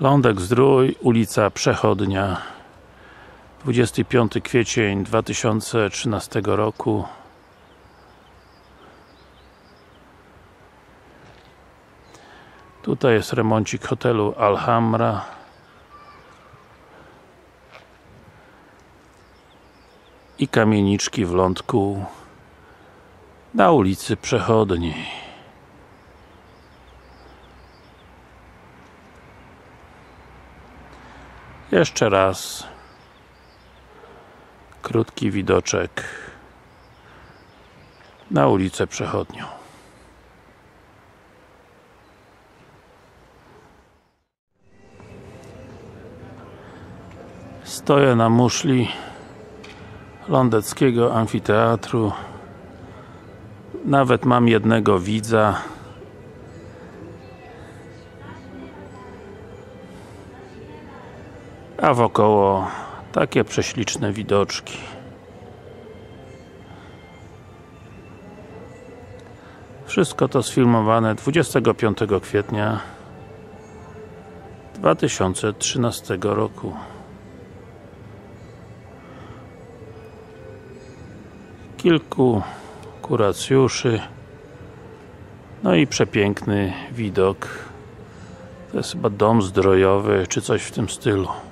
Lądek-Zdrój, ulica Przechodnia, 25 kwiecień 2013 roku. Tutaj jest remoncik hotelu Alhambra. I kamieniczki w lądku na ulicy Przechodniej. Jeszcze raz krótki widoczek na ulicę Przechodnią. Stoję na muszli lądeckiego amfiteatru. Nawet mam jednego widza. A wokoło takie prześliczne widoczki. Wszystko to sfilmowane 25 kwietnia 2013 roku. Kilku kuracjuszy, no i przepiękny widok. To jest chyba dom zdrojowy, czy coś w tym stylu.